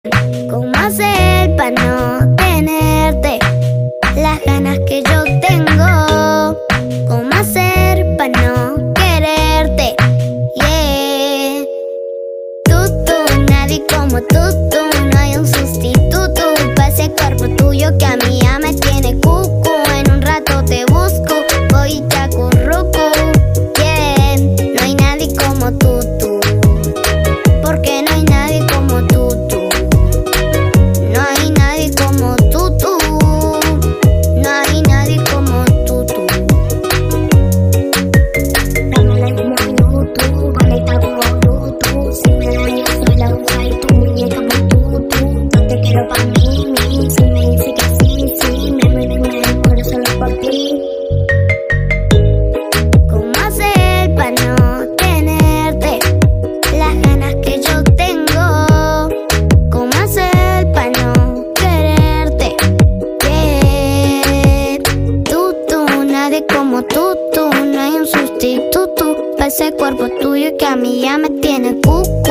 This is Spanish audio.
¿Cómo hacer para no tenerte las ganas que yo tengo? ¿Cómo hacer para no quererte? Yeah. Nadie como tú, no hay un sustituto para ese cuerpo tuyo que a mí ya me tiene cucu. En un rato te busco, voy y te acurruco. Yeah. No hay nadie como tú, porque no hay nadie como tú. No hay nadie como tú. No hay nadie como tú. Dámela como Bluetooth, conecta como Bluetooth. Si me daño soy la usa y tu muñeca como tú. No te quiero pa' mí. Si me dice que sí, me muero solo por ti. ¿Cómo hacer para no tenerte las ganas que yo tengo? ¿Cómo hacer para no quererte? Yeah. Nadie como tú, no hay un sustituto para ese cuerpo tuyo que a mí ya me tiene cucu.